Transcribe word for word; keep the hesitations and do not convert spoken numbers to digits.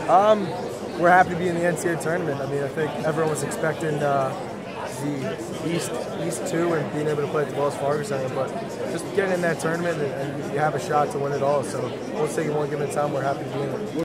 Um, we're happy to be in the N C double A Tournament. I mean, I think everyone was expecting uh, the East East two and being able to play at the Wells Fargo Center, but just getting in that tournament and, and you have a shot to win it all. So we'll take it one given time. We're happy to be in it.